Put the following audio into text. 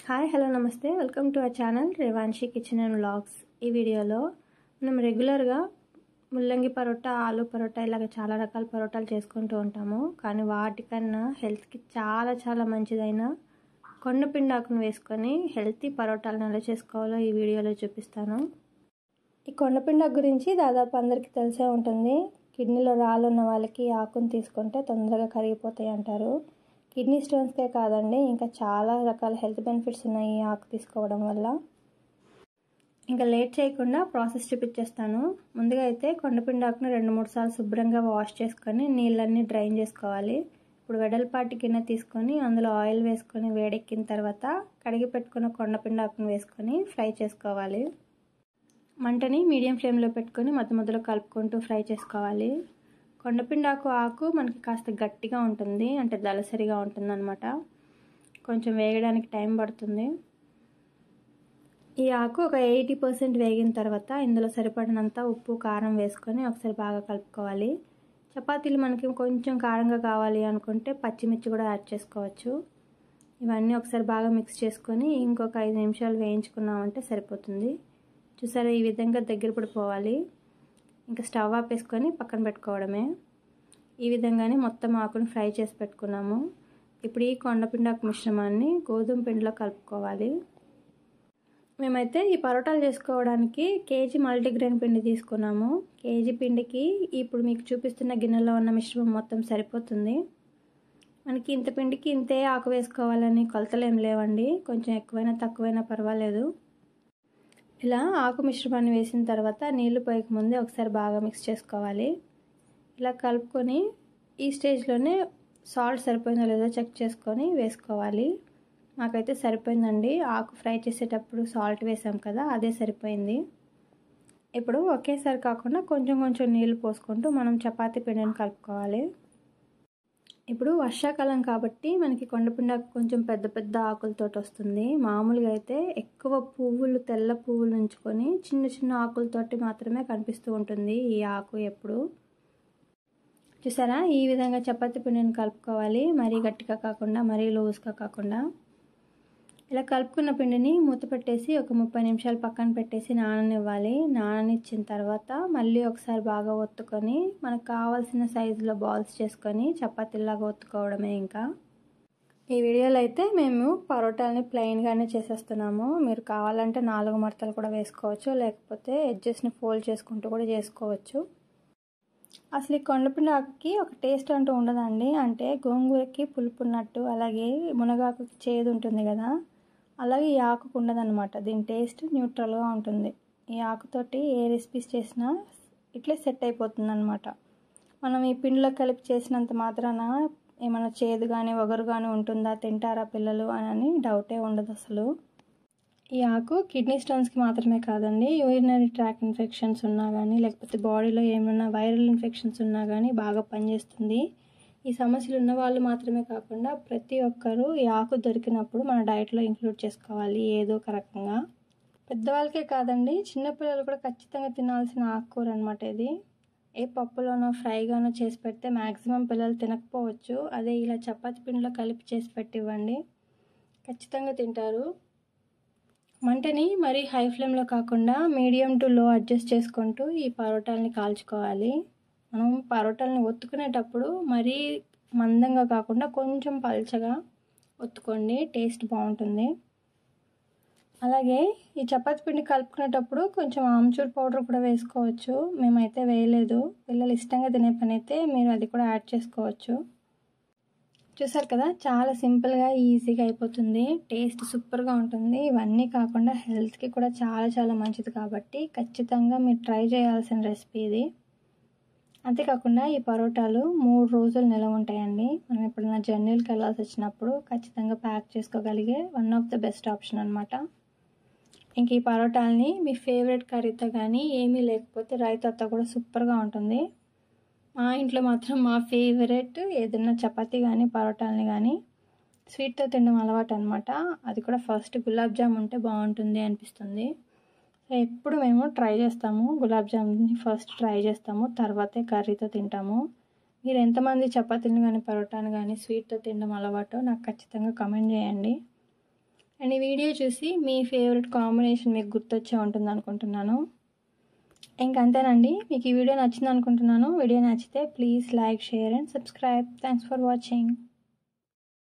Hi hello నమస్తే welcome to our channel Revanshi kitchen and vlogs. ఈ వీడియోలో మనం రెగ్యులర్గా ముల్లంగి పరోటా, ఆలు పరోటా ఇలాగ చాలా రకాల పరోటాలు చేసుకుంటూ ఉంటాము. కానీ వాటికన్నా హెల్త్కి చాలా మంచిదైన కొండపిండాకును వేసుకొని హెల్తీ పరోటాలను ఎలా చేసుకోవాలో ఈ వీడియోలో చూపిస్తాను. ఈ కొండపిండాకు గురించి దాదాపు అందరికీ తెలిసే ఉంటుంది. కిడ్నీలో రాళ్ళు ఉన్న వాళ్ళకి ఆకును తీసుకుంటే తొందరగా కరిగిపోతాయి అంటారు. కిడ్నీ స్టోన్స్కే కాదండి, ఇంకా చాలా రకాల హెల్త్ బెనిఫిట్స్ ఉన్నాయి ఈ ఆకు తీసుకోవడం వల్ల. ఇంకా లేట్ చేయకుండా ప్రాసెస్ చూపించేస్తాను. ముందుగా అయితే కొండపిండాకును 2-3 సార్లు శుభ్రంగా వాష్ చేసుకొని నీళ్ళన్నీ డ్రైన్ చేసుకోవాలి. ఇప్పుడు వెడల్పాటి గిన్నె తీసుకొని అందులో ఆయిల్ వేసుకొని వేడెక్కిన తర్వాత కడిగి పెట్టుకున్న కొండపిండాకును వేసుకొని ఫ్రై చేసుకోవాలి. మంటని మీడియం ఫ్లేమ్లో పెట్టుకొని మధ్యలో కలుపుకుంటూ ఫ్రై చేసుకోవాలి. కొండపిండాకు ఆకు మనకి కాస్త గట్టిగా ఉంటుంది, అంటే దళసరిగా ఉంటుంది అన్నమాట. కొంచెం వేగడానికి టైం పడుతుంది. ఈ ఆకు ఒక 80% వేగిన తర్వాత ఇందులో సరిపడినంత ఉప్పు, కారం వేసుకొని ఒకసారి బాగా కలుపుకోవాలి. చపాతీలు మనకి కొంచెం కారంగా కావాలి అనుకుంటే పచ్చిమిర్చి కూడా యాడ్ చేసుకోవచ్చు. ఇవన్నీ ఒకసారి బాగా మిక్స్ చేసుకొని ఇంకొక 5 నిమిషాలు వేయించుకున్నామంటే సరిపోతుంది. చూసారా, ఈ విధంగా దగ్గర పడిపోవాలి. ఇంకా స్టవ్ ఆపేసుకొని పక్కన పెట్టుకోవడమే. ఈ విధంగానే మొత్తం ఆకును ఫ్రై చేసి పెట్టుకున్నాము. ఇప్పుడు ఈ కొండపిండాకు మిశ్రమాన్ని గోధుమ పిండిలో కలుపుకోవాలి. మేమైతే ఈ పరోటాలు చేసుకోవడానికి కేజీ మల్టీగ్రెయిన్ పిండి తీసుకున్నాము. కేజీ పిండికి ఇప్పుడు మీకు చూపిస్తున్న గిన్నెలో ఉన్న మిశ్రమం మొత్తం సరిపోతుంది. మనకి ఇంత పిండికి ఇంతే ఆకు వేసుకోవాలని కొలతలు ఏం లేవండి. కొంచెం ఎక్కువైనా తక్కువైనా పర్వాలేదు. ఇలా ఆకు మిశ్రమాన్ని వేసిన తర్వాత నీళ్లు పోయక ముందే ఒకసారి బాగా మిక్స్ చేసుకోవాలి. ఇలా కలుపుకొని ఈ స్టేజ్లోనే సాల్ట్ సరిపోయిందో లేదో చెక్ చేసుకొని వేసుకోవాలి. మాకైతే సరిపోయిందండి. ఆకు ఫ్రై చేసేటప్పుడు సాల్ట్ వేసాం కదా, అదే సరిపోయింది. ఇప్పుడు ఒకేసారి కాకుండా కొంచెం నీళ్లు పోసుకుంటూ మనం చపాతీ పిండిని కలుపుకోవాలి. ఇప్పుడు వర్షాకాలం కాబట్టి మనకి కొండపిండాకు కొంచెం పెద్ద ఆకులతో వస్తుంది. మామూలుగా అయితే ఎక్కువ పువ్వులు, తెల్ల పువ్వులు ఉంచుకొని చిన్న ఆకులతోటి మాత్రమే కనిపిస్తూ ఉంటుంది ఈ ఆకు ఎప్పుడు. చూసారా, ఈ విధంగా చపాతీ పిండిని కలుపుకోవాలి. మరీ గట్టిగా కాకుండా మరీ లూజ్గా కాకుండా. ఇలా కలుపుకున్న పిండిని మూత పెట్టేసి ఒక 30 నిమిషాలు పక్కన పెట్టేసి నాననివ్వాలి. నాననిచ్చిన తర్వాత మళ్ళీ ఒకసారి బాగా ఒత్తుకొని మనకు కావాల్సిన సైజులో బాల్స్ చేసుకొని చపాతీలాగా ఒత్తుకోవడమే. ఇంకా ఈ వీడియోలో అయితే మేము పరోటాలని ప్లెయిన్గానే చేసేస్తున్నాము. మీరు కావాలంటే 4 మడతలు కూడా వేసుకోవచ్చు, లేకపోతే ఎడ్జెస్ని ఫోల్డ్ చేసుకుంటూ కూడా చేసుకోవచ్చు. అసలు ఈ కొండపిండాకుకి ఒక టేస్ట్ అంటూ ఉండదండి. అంటే గోంగూరకి పులుపు ఉన్నట్టు, అలాగే మునగాకుకి చేదు ఉంటుంది కదా, అలాగే ఈ ఆకుకు ఉండదన్నమాట. దీని టేస్ట్ న్యూట్రల్గా ఉంటుంది. ఈ ఆకుతోటి ఏ రెసిపీస్ చేసినా ఇట్లే సెట్ అయిపోతుంది అన్నమాట. మనం ఈ పిండిలో కలిపి చేసినంత మాత్రాన ఏమైనా చేదు కానీ వగరు కానీ ఉంటుందా, తింటారా పిల్లలు అని డౌటే ఉండదు అసలు. ఈ ఆకు కిడ్నీ స్టోన్స్కి మాత్రమే కాదండి, యూరినరీ ట్రాక్ ఇన్ఫెక్షన్స్ ఉన్నా కానీ, లేకపోతే బాడీలో ఏమైనా వైరల్ ఇన్ఫెక్షన్స్ ఉన్నా కానీ బాగా పనిచేస్తుంది. ఈ సమస్యలు ఉన్న వాళ్ళు మాత్రమే కాకుండా ప్రతి ఒక్కరూ ఈ ఆకు దొరికినప్పుడు మన డైట్లో ఇంక్లూడ్ చేసుకోవాలి ఏదో ఒక రకంగా. పెద్దవాళ్ళకే కాదండి, చిన్నపిల్లలు కూడా ఖచ్చితంగా తినాల్సిన ఆకుకూర అనమాట ఇది. ఏ పప్పులోనో ఫ్రైగానో చేసి పెడితే మ్యాక్సిమం పిల్లలు తినకపోవచ్చు. అదే ఇలా చపాతీ పిండిలో కలిపి చేసి పెట్టివ్వండి, ఖచ్చితంగా తింటారు. మంటని మరీ హై ఫ్లేమ్లో కాకుండా మీడియం టు లో అడ్జస్ట్ చేసుకుంటూ ఈ పరోటాలని కాల్చుకోవాలి. మనం పరోటాలని ఒత్తుకునేటప్పుడు మరీ మందంగా కాకుండా కొంచెం పల్చగా ఒత్తుకోండి, టేస్ట్ బాగుంటుంది. అలాగే ఈ చపాతీ పిండి కలుపుకునేటప్పుడు కొంచెం ఆమ్చూర్ పౌడర్ కూడా వేసుకోవచ్చు. మేమైతే వేయలేదు. పిల్లలు ఇష్టంగా తినే పని అయితే మీరు అది కూడా యాడ్ చేసుకోవచ్చు. చూసారు కదా, చాలా సింపుల్గా ఈజీగా అయిపోతుంది. టేస్ట్ సూపర్గా ఉంటుంది. ఇవన్నీ కాకుండా హెల్త్కి కూడా చాలా మంచిది కాబట్టి ఖచ్చితంగా మీరు ట్రై చేయాల్సిన రెసిపీ ఇది. అంతేకాకుండా ఈ పరోటాలు 3 రోజులు నిలవ ఉంటాయండి. మనం ఎప్పుడైనా జర్నీలకు వెళ్ళాల్సి వచ్చినప్పుడు ఖచ్చితంగా ప్యాక్ చేసుకోగలిగే one of the best option అనమాట. ఇంక ఈ పరోటాలని మీ ఫేవరెట్ కర్రీతో కానీ, ఏమీ లేకపోతే రైతాతో కూడా సూపర్గా ఉంటుంది. మా ఇంట్లో మాత్రం మా ఫేవరెట్ ఏదైనా చపాతీ కానీ పరోటాలని కానీ స్వీట్తో తినడం అలవాటు అనమాట. అది కూడా ఫస్ట్ గులాబ్ జామ్ ఉంటే బాగుంటుంది అనిపిస్తుంది. సో ఎప్పుడు మేము ట్రై చేస్తాము, గులాబ్ జామ్ని ఫస్ట్ ట్రై చేస్తాము, తర్వాతే కర్రీతో తింటాము. మీరు ఎంతమంది చపాతీని కానీ పరోటాని కానీ స్వీట్తో తినడం అలవాటో నాకు ఖచ్చితంగా కామెంట్ చేయండి. అండ్ ఈ వీడియో చూసి మీ ఫేవరెట్ కాంబినేషన్ మీకు గుర్తొచ్చే ఉంటుంది అనుకుంటున్నాను. ఇంకంతేనండి. మీకు ఈ వీడియో నచ్చింది అనుకుంటున్నాను. వీడియో నచ్చితే please like, share and subscribe. Thanks for watching.